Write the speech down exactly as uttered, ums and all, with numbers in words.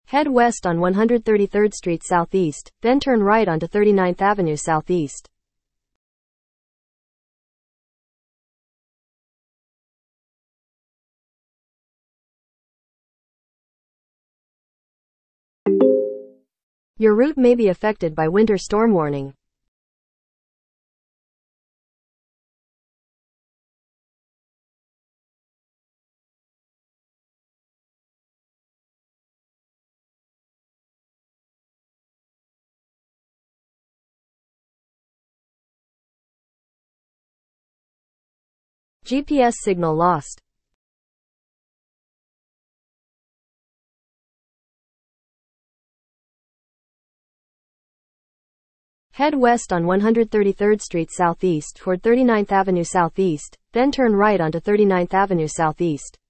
Head west on one hundred thirty-third Street Southeast, then turn right onto thirty-ninth Avenue Southeast. Your route may be affected by winter storm warning. G P S signal lost. Head west on one hundred thirty-third Street Southeast toward thirty-ninth Avenue Southeast, then turn right onto thirty-ninth Avenue Southeast.